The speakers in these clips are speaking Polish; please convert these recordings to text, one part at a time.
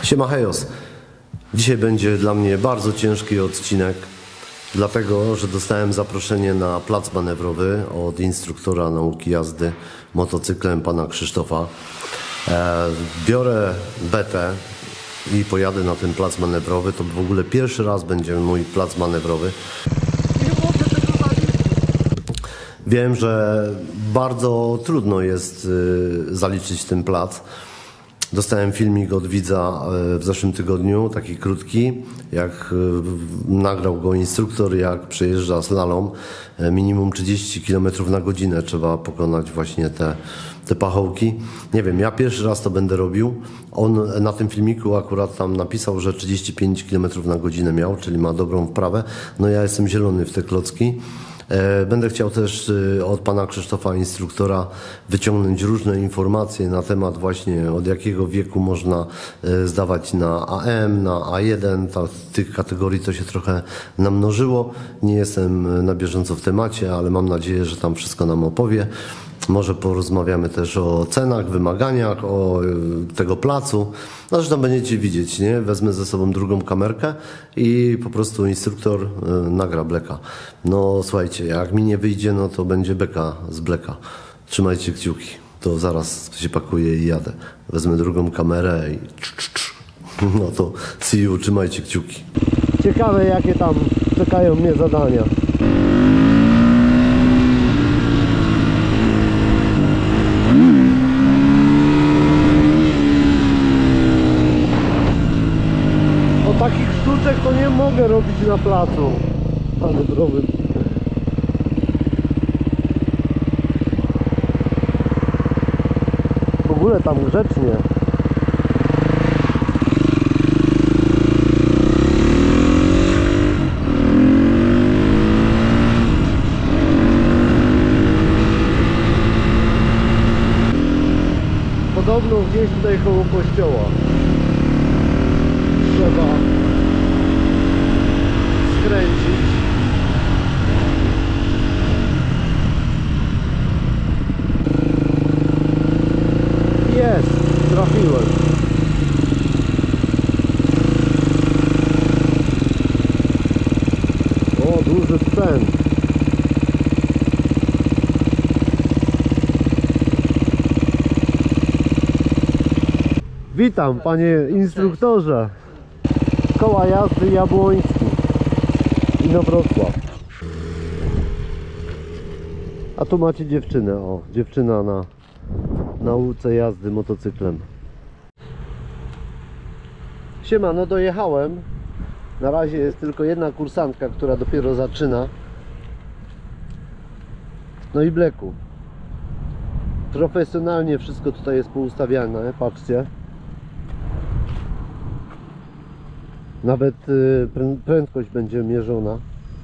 Siema hejos. Dzisiaj będzie dla mnie bardzo ciężki odcinek, dlatego że dostałem zaproszenie na plac manewrowy od instruktora nauki jazdy motocyklem pana Krzysztofa. Biorę betę i pojadę na ten plac manewrowy. To w ogóle pierwszy raz będzie mój plac manewrowy. Wiem, że bardzo trudno jest zaliczyć ten plac. Dostałem filmik od widza w zeszłym tygodniu, taki krótki, jak nagrał go instruktor, jak przejeżdża slalom. Minimum 30 km na godzinę trzeba pokonać właśnie te pachołki. Nie wiem, ja pierwszy raz to będę robił. On na tym filmiku akurat tam napisał, że 35 km na godzinę miał, czyli ma dobrą wprawę. No ja jestem zielony w te klocki. Będę chciał też od pana Krzysztofa, instruktora, wyciągnąć różne informacje na temat właśnie od jakiego wieku można zdawać na AM, na A1. Tych kategorii to się trochę namnożyło. Nie jestem na bieżąco w temacie, ale mam nadzieję, że tam wszystko nam opowie. Może porozmawiamy też o cenach, wymaganiach, o tego placu. No zresztą będziecie widzieć, nie? Wezmę ze sobą drugą kamerkę i po prostu instruktor nagra bleka. No słuchajcie, jak mi nie wyjdzie, no to będzie beka z bleka. Trzymajcie kciuki. To zaraz się pakuję i jadę. Wezmę drugą kamerę i no to see you, trzymajcie kciuki. Ciekawe, jakie tam czekają mnie zadania. Takich sztuczek to nie mogę robić na placu manewrowym. W ogóle tam grzecznie. Podobno gdzieś tutaj koło kościoła trzeba skręcić. Jest, trafiłem. O, duży spęd. Witam, panie instruktorze. Koła jazdy Jabłoński, Inowrocław. A tu macie dziewczynę, o, dziewczyna na nauce jazdy motocyklem. Siema, no dojechałem. Na razie jest tylko jedna kursantka, która dopiero zaczyna. No i bleku. Profesjonalnie wszystko tutaj jest poustawiane, patrzcie. Nawet prędkość będzie mierzona.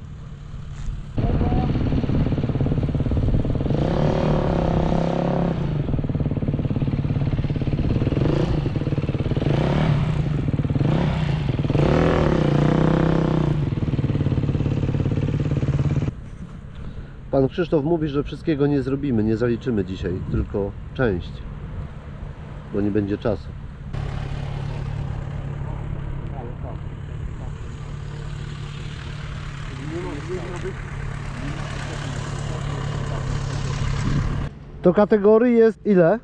Pan Krzysztof mówi, że wszystkiego nie zrobimy, nie zaliczymy dzisiaj, tylko część, bo nie będzie czasu. To kategorii jest ile?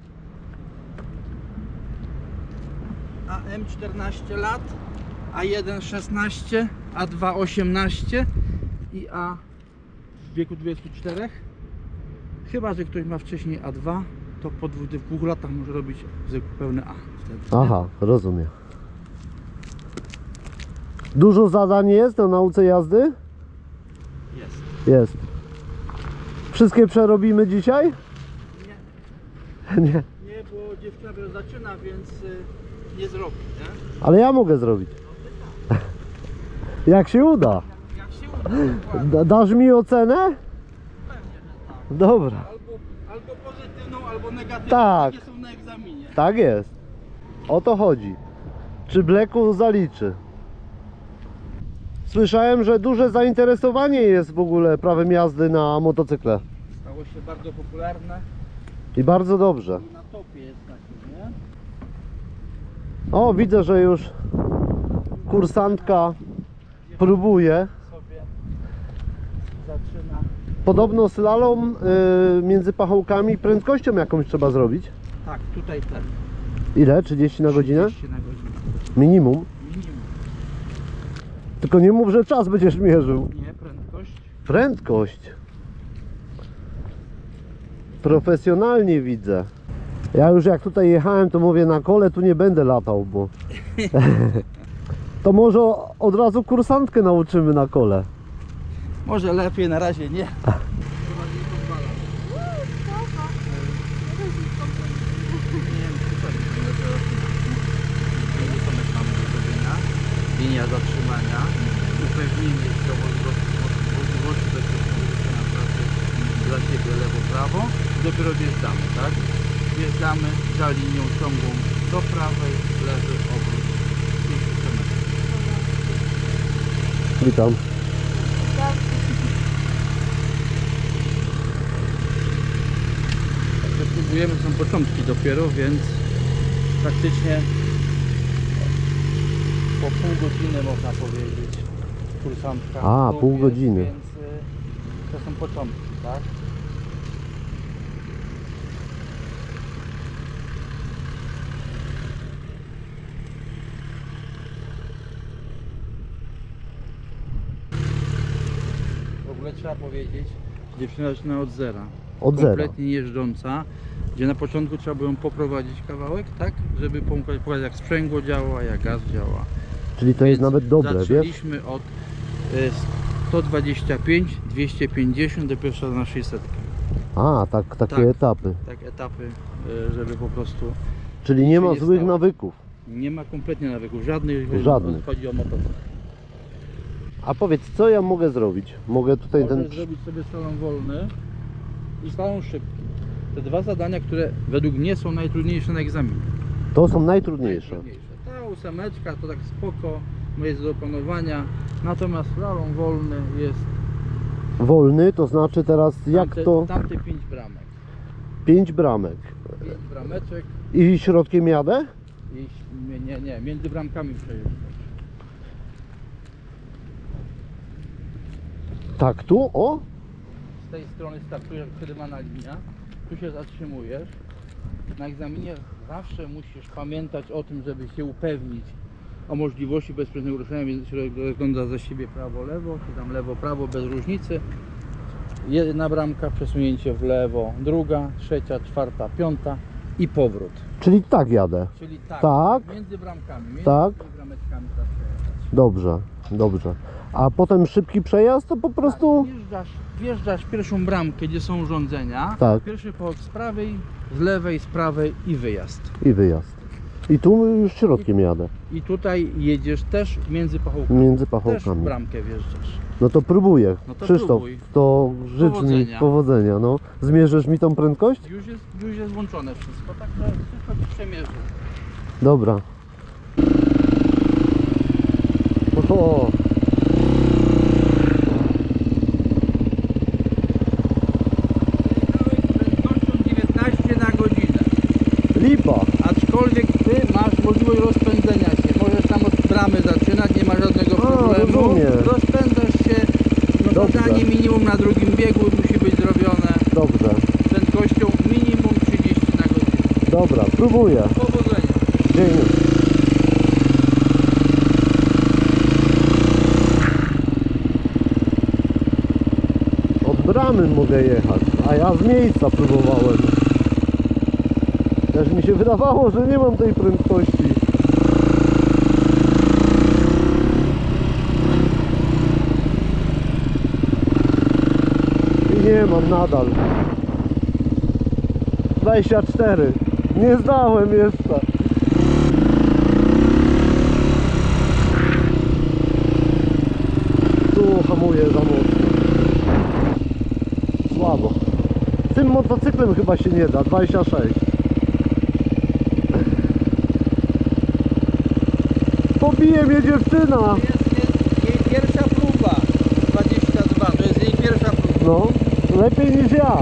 AM 14 lat, A1 16, A2 18 i A w wieku 24. Chyba że ktoś ma wcześniej A2, to po 2 latach może robić pełne A wtedy. Aha, rozumiem. Dużo zadań jest na nauce jazdy? Jest. Jest. Wszystkie przerobimy dzisiaj? Nie. Nie. Nie, bo dziewczyna zaczyna, więc nie zrobi, nie? Ale ja mogę zrobić. Jak się uda. Jak się uda. Dasz mi ocenę? Pewnie, że tak. Dobra. Albo pozytywną, albo negatywną. Tak. Takie są na egzaminie. Tak jest. O to chodzi. Czy bleku zaliczy? Słyszałem, że duże zainteresowanie jest w ogóle prawem jazdy na motocykle. Stało się bardzo popularne. I bardzo dobrze. I na topie jest taki, nie? O, widzę, że już kursantka próbuje. Sobie zaczyna. Podobno slalom między pachołkami prędkością jakąś trzeba zrobić. Tak, tutaj ten. Ile? 30 na godzinę? 30 na godzinę. Minimum. Minimum. Tylko nie mów, że czas będziesz mierzył. Nie, prędkość. Prędkość. Profesjonalnie widzę. Ja już jak tutaj jechałem, to mówię, na kole tu nie będę latał, bo... To może od razu kursantkę nauczymy na kole. Może lepiej, na razie nie. Linia zatrzymania, upewnienie się o możliwości bezpiecznego pracy dla siebie lewo-prawo. Dopiero wjeżdżamy, tak? Wjeżdżamy za linią ciągłą do prawej, lewy obrót i chcemy. Witam. Także próbujemy, są początki dopiero, więc praktycznie po pół godziny można powiedzieć kursantka. A, tu pół jest, godziny. Więc to są początki, tak? W ogóle trzeba powiedzieć, że dziewczyna zaczyna od zera. Od zera. Kompletnie jeżdżąca, gdzie na początku trzeba było ją poprowadzić kawałek, tak? Żeby pokazać, jak sprzęgło działa, jak gaz działa. Czyli to jest Więc nawet dobre, wiesz? zaczęliśmy od 125, 250, dopiero szła na 600. A, takie Tak. etapy. Tak, etapy, żeby po prostu Czyli nie ma nie złych stało. nawyków. nie ma kompletnie nawyków, żadnych, Żadnych. chodzi o motocykl. A powiedz, co ja mogę zrobić? Mogę tutaj Możesz ten... zrobić sobie slalom wolny i slalom szybki. Te dwa zadania, które według mnie są najtrudniejsze na egzaminie. To są najtrudniejsze. Ta ósemeczka to tak spoko, jest do opanowania, natomiast slalom wolny jest Wolny, to znaczy teraz jak to? tamte 5 bramek. 5 bramek. 5 brameczek I środkiem jadę? i nie, między bramkami przejeżdżasz. Tak, tu, o? Z tej strony startujesz przerywana linia, tu się zatrzymujesz. Na egzaminie zawsze musisz pamiętać o tym, żeby się upewnić o możliwości bezpiecznego ruszenia, więc się rozgląda za siebie prawo-lewo, czy tam lewo-prawo, bez różnicy. Jedna bramka, przesunięcie w lewo, druga, trzecia, czwarta, piąta i powrót. Czyli tak jadę. Czyli tak, Tak. między bramkami, między Tak. tymi brameczkami trzeba przejechać. Dobrze, dobrze. A potem szybki przejazd to po prostu... Wjeżdżasz w pierwszą bramkę, gdzie są urządzenia. Tak. Pierwszy połóg z prawej, z lewej, z prawej i wyjazd. I wyjazd. I tu już środkiem jadę. I tutaj jedziesz też między pachołkami. Między Też w pachołkami. bramkę wjeżdżasz. No to próbuję. No to Krzysztof, próbuj. to życz mi powodzenia. No. Zmierzysz mi tą prędkość? Już jest włączone wszystko, tak że wszystko ci przemierzy. Dobra. O, Prędkością 19 na godzinę. lipa. Aczkolwiek ty masz możliwość rozpędzenia się. Możesz tam od bramy zaczynać, nie ma żadnego problemu. rozumiem. Rozpędzasz się. No Dobrze. zadanie minimum na drugim biegu musi być zrobione. Dobrze. Prędkością minimum 30 na godzinę. Dobra, próbuję. Powodzenia. Dzięki. Od bramy mogę jechać, a ja z miejsca próbowałem. Też mi się wydawało, że nie mam tej prędkości. I nie mam nadal. 24. Nie zdałem jeszcze. Tu hamuję za mocno. Słabo. Tym motocyklem chyba się nie da. 26. Pobije mnie dziewczyna. Jest jej pierwsza próba. 22, to jest jej pierwsza próba. No, lepiej niż ja.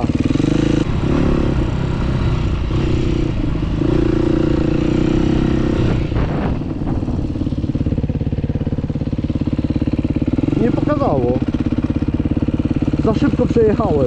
pokazało. Za szybko przejechałem.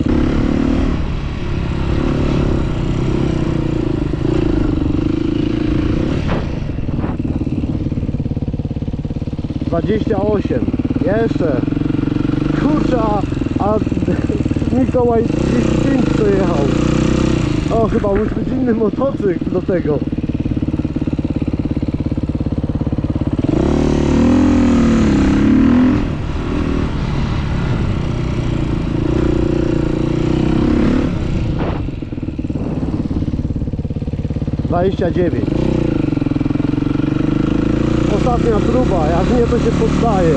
Jeszcze. Kurczę, a Mikołaj 35 przejechał. O, chyba musi być inny motocykl do tego. Ostatnia próba, jak nie to się poddaje.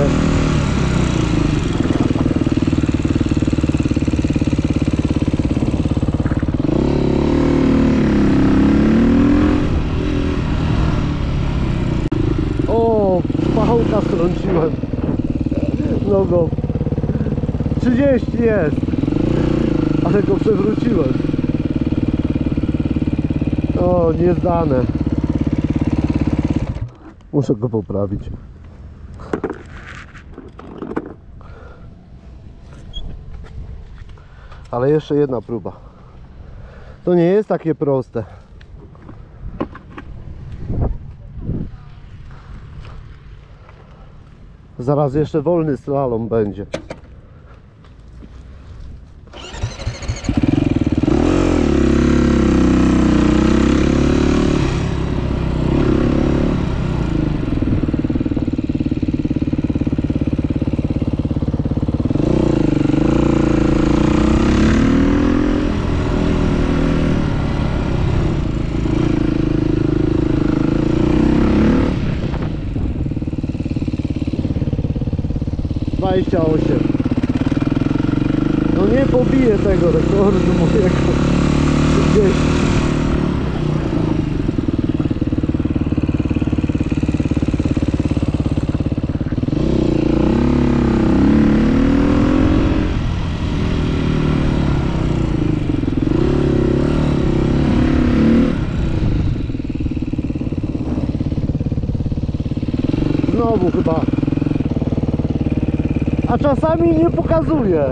O, pachołka strąciłem nogą. 30 jest, ale go przewróciłem. O, niezdane. Muszę go poprawić. Ale jeszcze jedna próba. To nie jest takie proste. Zaraz jeszcze wolny slalom będzie. No nie pobiję tego rekordu mojego. 30. Znowu chyba. A czasami nie pokazuje.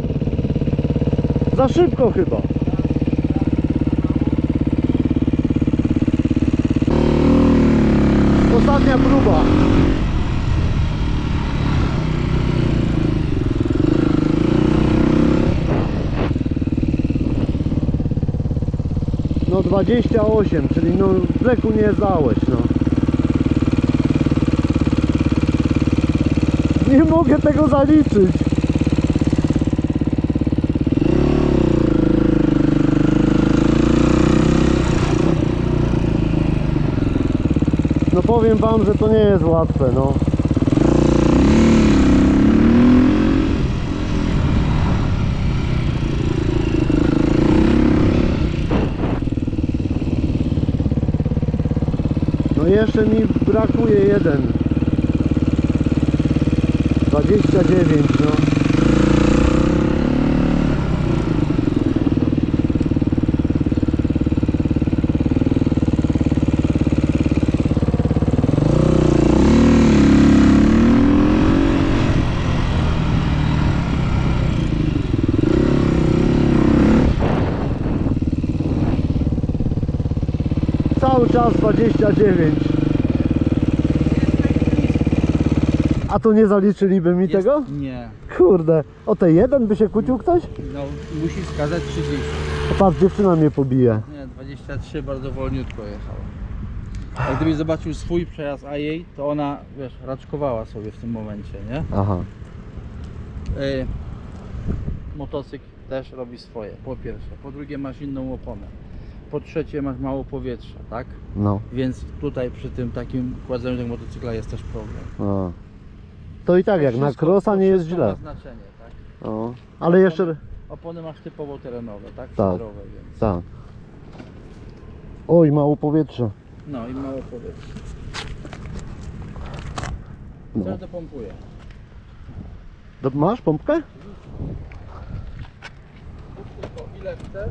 Za szybko chyba. Ostatnia próba. No 28, czyli no breku nie zdałeś, no. Nie mogę tego zaliczyć. No powiem wam, że to nie jest łatwe, no. No jeszcze mi brakuje jeden. 29, no. Cały czas 29. A to nie zaliczyliby mi tego? Nie. Kurde, o te jeden by się kłócił ktoś? No, musi wskazać 30. A patrz, dziewczyna mnie pobije. Nie, 23 bardzo wolniutko jechała. A gdybyś zobaczył swój przejazd, a jej, to ona, wiesz, raczkowała sobie w tym momencie, nie? Aha. Motocykl też robi swoje, po pierwsze. Po drugie masz inną oponę. Po trzecie masz mało powietrza, tak? No. Więc tutaj przy tym takim kładzeniu tego motocykla jest też problem. A. To i tak jak na crossa nie jest źle. Ma znaczenie, tak? O. Ale jeszcze... Opony masz typowo terenowe, tak? Tak. Szydrowe, więc. Tak. Oj, mało powietrza. No i mało powietrza. No. Co to pompuje? Masz pompkę? Tylko ile chcesz?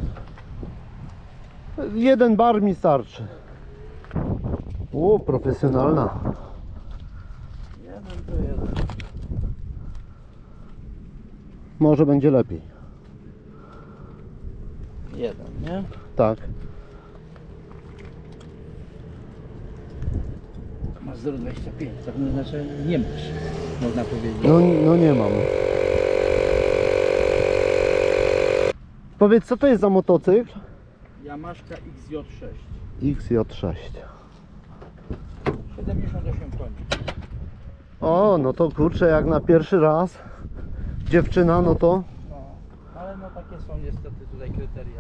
Jeden bar mi starczy. O, profesjonalna. Jeden to jeden. może będzie lepiej. Jeden, nie? Tak. Masz 0,25, tak no, znaczy nie masz, można powiedzieć. No nie mam. Powiedz, co to jest za motocykl? Yamaha XJ6. XJ6. 78 koni. O, no to kurczę, jak na pierwszy raz dziewczyna, no to No, ale no takie są niestety tutaj kryteria.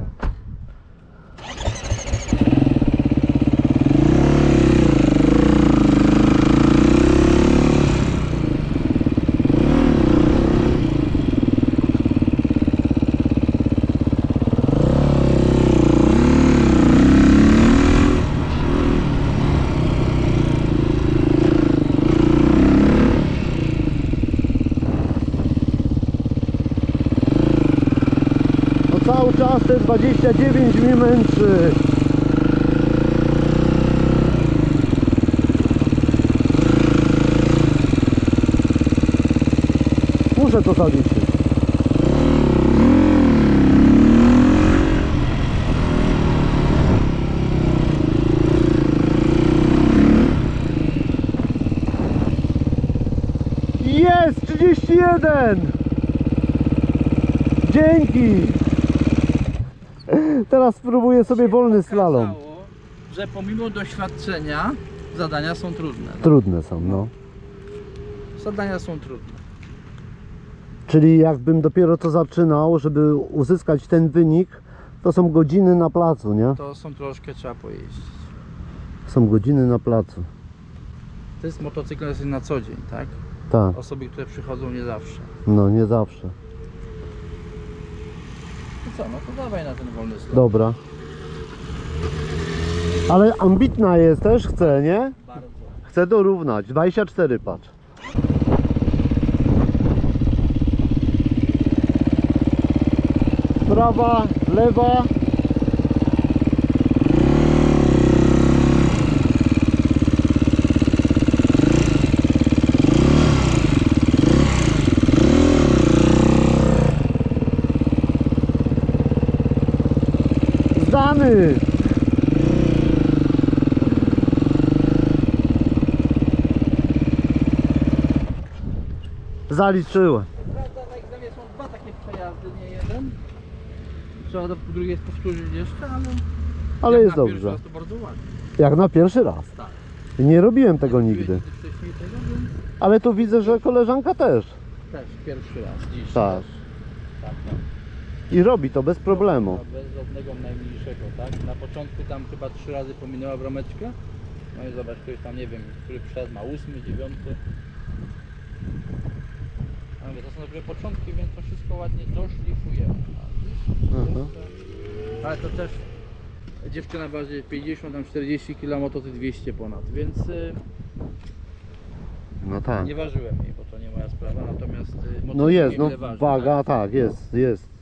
no cały czas te 29 mnie męczy. Muszę to zaliczyć. Jest 31! Dzięki! Teraz spróbuję sobie wolny slalom. Okazało, że pomimo doświadczenia zadania są trudne. No. Trudne są, no. Zadania są trudne. Czyli jakbym dopiero to zaczynał, żeby uzyskać ten wynik, to są godziny na placu, nie? To są troszkę trzeba pojeździć. Są godziny na placu. To jest motocykl jest na co dzień, tak? Tak, Osoby, które przychodzą nie zawsze. no nie zawsze. No co, no to dawaj na ten wolny slalom. Dobra. Ale ambitna jest też, chce, nie? Bardzo. Chcę dorównać. 24, patrz. Prawa, lewa. Zdany! Zaliczyłem. Prawda, na egzaminie są dwa takie przejazdy, nie jeden. Trzeba do drugiej powtórzyć jeszcze, Ale jak jest na pierwszy dobrze. raz to bardzo ładnie. Jak na pierwszy raz. Tak. Nie robiłem tego Nie nigdy. robiłeś wcześniej tego, więc Ale tu widzę, że koleżanka też. też pierwszy raz dziś. Tak. też. Tak, tak. I robi to bez problemu. No, bez żadnego najmniejszego, tak? Na początku tam chyba 3 razy pominęła brameczkę. No i zobacz, ktoś tam nie wiem, który przed ma 8, 9. A mówię, to są dopiero początki, więc to wszystko ładnie doszlifujemy. Mhm. Ale to też dziewczyna waży 50, tam 40 kg, to 200 ponad, więc No tak. nie ważyłem jej, bo to nie moja sprawa, natomiast No motocykl jest, no niewiele waży, waga, tak, jest.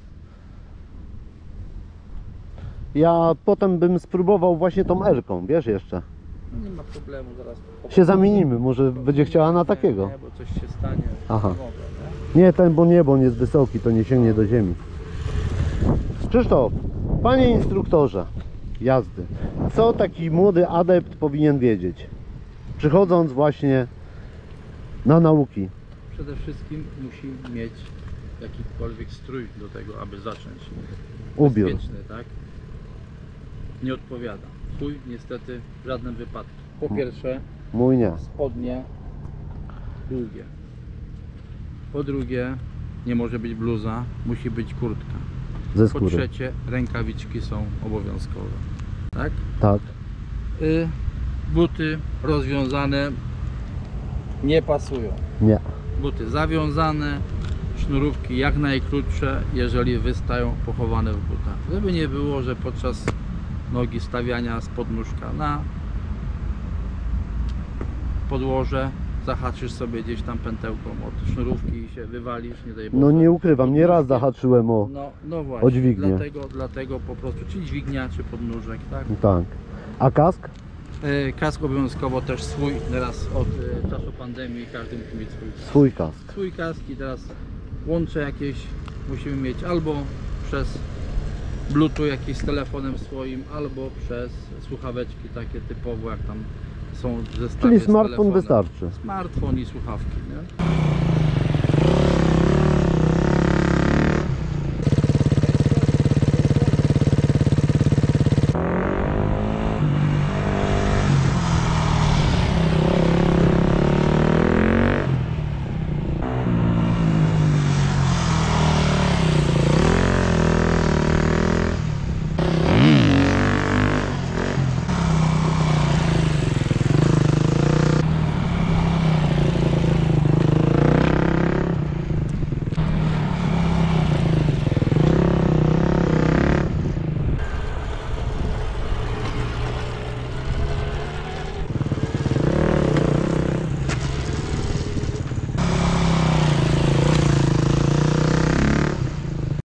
Ja potem bym spróbował właśnie tą Erką, wiesz jeszcze. No nie ma problemu, zaraz Się zamienimy, może będzie chciała na takiego. Nie, bo coś się stanie. Aha. Nie mogę, nie? Nie, ten, bo on jest wysoki, to nie sięgnie do ziemi. Krzysztof, panie instruktorze jazdy, co taki młody adept powinien wiedzieć, przychodząc właśnie na nauki? Przede wszystkim musi mieć jakikolwiek strój do tego, aby zacząć. Ubiór. Bezpieczny, tak? Nie odpowiada. Twój niestety w żadnym wypadku. Po pierwsze, Mój nie. spodnie długie. Po drugie, nie może być bluza, musi być kurtka. Ze Po skóry. trzecie, rękawiczki są obowiązkowe. Tak? Tak. Buty rozwiązane nie pasują. Nie. Buty zawiązane, sznurówki jak najkrótsze, jeżeli wystają pochowane w butach. Żeby nie było, że podczas nogi stawiania z podnóżka na podłoże zahaczysz sobie gdzieś tam pętełką od sznurówki i się wywalisz, nie daj Boże. No nie ukrywam, nieraz zahaczyłem o... No właśnie, o dźwignię. dlatego po prostu, czy dźwignia, czy podnóżek, tak? Tak. A kask? Kask obowiązkowo też swój, teraz od czasu pandemii każdy musi mieć swój Swój kask. swój kask i teraz Łącze jakieś musimy mieć albo przez Bluetooth jakieś z telefonem swoim, albo przez słuchaweczki takie typowo, jak tam są w zestawie Czyli z smartfon telefonem. wystarczy. Smartfon i słuchawki, nie?